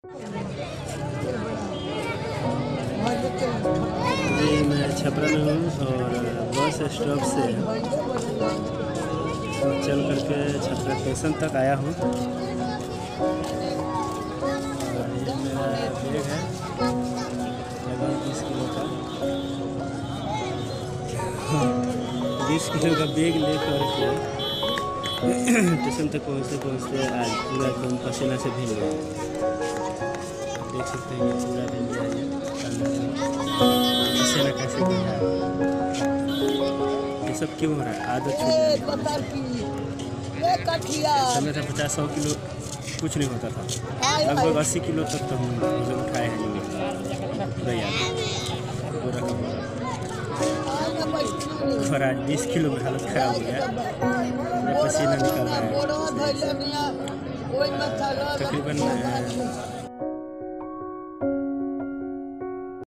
अभी मैं छपरा में हूँ और बस स्टॉप से चल करके छपरा स्टेशन तक आया हूँ। और ये मेरा बैग है लगभग 20 किलो का 20 किलो का बैग ले करके स्टेशन तक पहुँचते आज पूरा एकदम पसीना से भीग गया। देख सकते हैं ये पूरा भीग गया है पसीना कैसे गिर रहा है। ये सब क्यों हो रहा है? आदत छूट समय था 50-100 किलो कुछ नहीं होता था, लगभग 80 किलो तक तो हम मतलब उठाए हैं पूरा याद पूरा का पूरा। और आज 20 किलो में हालत खराब हो गया, पसीना निकल रहा है। तकरीबन